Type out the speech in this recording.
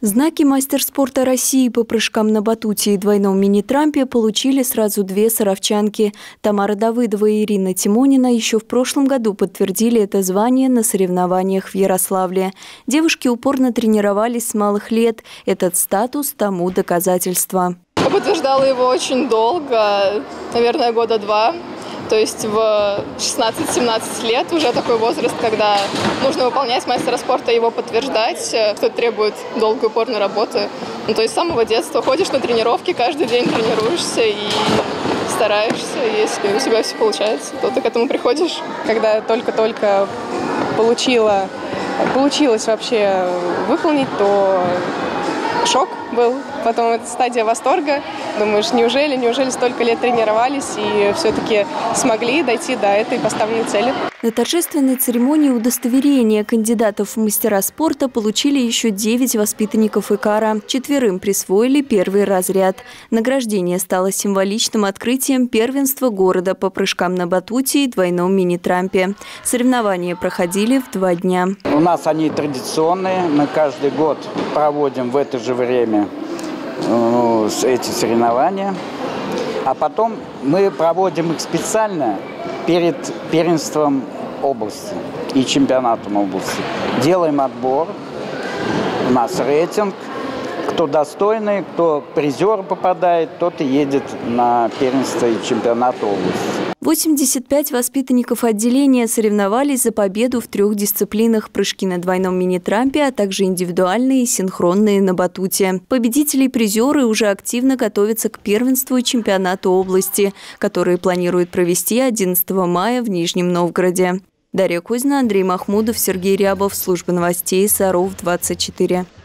Знаки «Мастер спорта России» по прыжкам на батуте и двойном мини-трампе получили сразу две саровчанки. Тамара Давыдова и Ирина Тимонина еще в прошлом году подтвердили это звание на соревнованиях в Ярославле. Девушки упорно тренировались с малых лет. Этот статус тому доказательство. Я подтверждала его очень долго, наверное, года два. То есть в 16-17 лет уже такой возраст, когда нужно выполнять мастера спорта и его подтверждать, что требует долгой упорной работы. То есть с самого детства ходишь на тренировки, каждый день тренируешься и стараешься. Если у тебя все получается, то ты к этому приходишь. Когда я только-только получилось вообще выполнить, то шок был. Потом это стадия восторга. Думаешь, неужели столько лет тренировались и все-таки смогли дойти до этой поставленной цели. На торжественной церемонии удостоверения кандидатов в мастера спорта получили еще 9 воспитанников ИКАРа. 4 присвоили первый разряд. Награждение стало символичным открытием первенства города по прыжкам на батуте и двойном мини-трампе. Соревнования проходили в 2 дня. У нас они традиционные. Мы каждый год проводим в это же время эти соревнования. А потом мы проводим их специально перед первенством области и чемпионатом области. Делаем отбор, у нас рейтинг. Кто достойный, кто призер попадает, тот и едет на первенство и чемпионат области. 85 воспитанников отделения соревновались за победу в 3 дисциплинах: прыжки на двойном мини-трампе, а также индивидуальные и синхронные на батуте. Победители и призеры уже активно готовятся к первенству и чемпионату области, которые планируют провести 11 мая в Нижнем Новгороде. Дарья Кузина, Андрей Махмудов, Сергей Рябов. Служба новостей Саров 24.